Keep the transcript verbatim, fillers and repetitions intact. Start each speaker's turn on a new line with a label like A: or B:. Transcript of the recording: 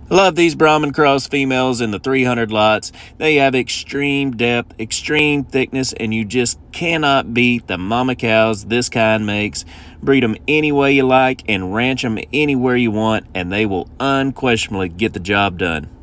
A: I love these Brahman cross females in the three hundred lots. They have extreme depth, extreme thickness, and you just cannot beat the mama cows this kind makes. Breed them any way you like and ranch them anywhere you want, and they will unquestionably get the job done.